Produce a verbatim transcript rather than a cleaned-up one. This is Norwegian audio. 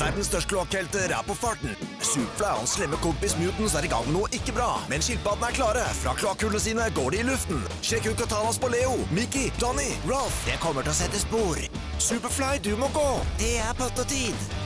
Verdens største kloakkhelter er på farten. Superfly og hans slemme kompis Mutants er i gang med noe ikke bra, men skilpaddene er klare. Fra kloakkhullene sine går de i luften. Sjekk ut Katanas på Leo, Mickey, Johnny, Ralph. Det kommer til å sette spor. Superfly, du må gå. Det er pottetid.